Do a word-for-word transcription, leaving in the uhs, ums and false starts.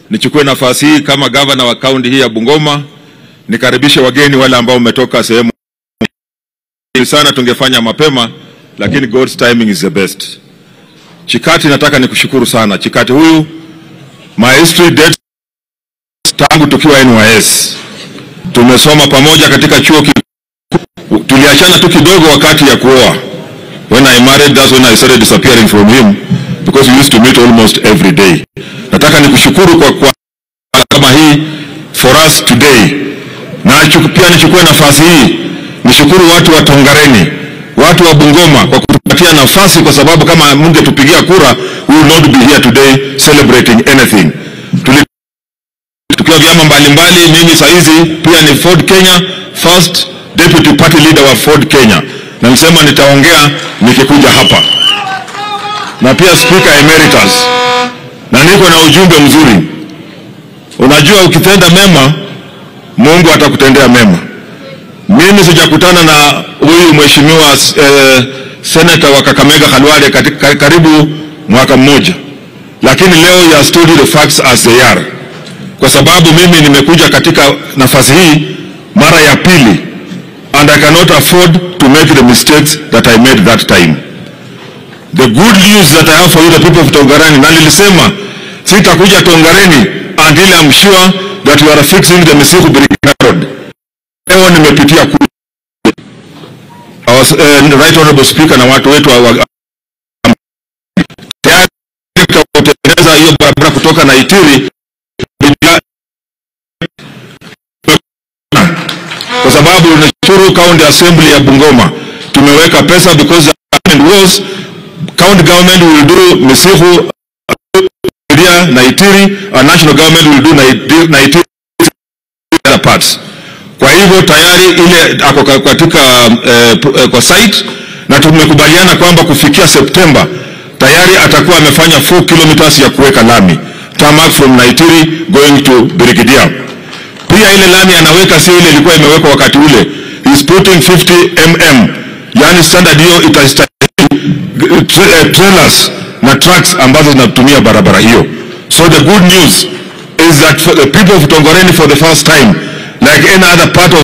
nichukue nafasi hii kama governor wa county hii ya Bungoma nikaribishe wageni wale ambao umetoka sehemu sana, tungefanya mapema lakini God's timing is the best. Chikati, nataka nikushukuru sana. Chikati huyu my history dates tangu tukiwa N Y S. Tumesoma pamoja katika chuo kikuu. Tuliachana tu kidogo wakati ya kuoa. When I married, that's when I started disappearing from him because we used to meet almost every day. Nataka nikushukuru kwa kwa kama hii for us today. Na pia nichukue nafasi hii nishukuru watu wa Tongareni, watu wa Bungoma kwa kutupatia nafasi, kwa sababu kama mungetupigia kura we will not be here today celebrating anything. Tukiwa vyama mbalimbali, mimi saizi pia ni Ford Kenya first deputy party leader wa Ford Kenya, na nisema nitaongea nikikuja hapa, na pia speaker emeritus, na niko na ujumbe mzuri. Unajua ukitenda mema Mungu atakutendea mema. Mimi sijakutana na huyu mheshimiwa eh, senator wa Kakamega Khalwale katika karibu mwaka mmoja, lakini leo ya study the facts as they are, kwa sababu mimi nimekuja katika nafasi hii mara ya pili and I cannot afford to make the mistakes that I made that time. The good news that I have for you, the people of Tongareni, na nilisema sitakuja Tongareni until I'm sure that you are fixing the Misiku Road. Leo nimepitia ku I was uh, right honorable speaker na watu wetu wa tayari kutengeneza hiyo barabara kutoka na Itiri, kwa sababu Nashuru County Assembly ya Bungoma tumeweka pesa because the government was county government will do Misiku na Itiri, and national government will do na Itiri other parts. Kwa hivyo tayari ile ako katika uh, kwa site, na tumekubaliana kwamba kufikia September tayari atakuwa amefanya four kilometers ya kuweka lami tarmac from Naitiri going to Brigadier. Pia ile lami anaweka si ile ilikuwa imewekwa wakati ule, is putting fifty millimeters, yani standard hiyo itastahili trailers na trucks ambazo zinatumia barabara hiyo. So the good news is that for the people of Tongareni, for the first time, like any other part of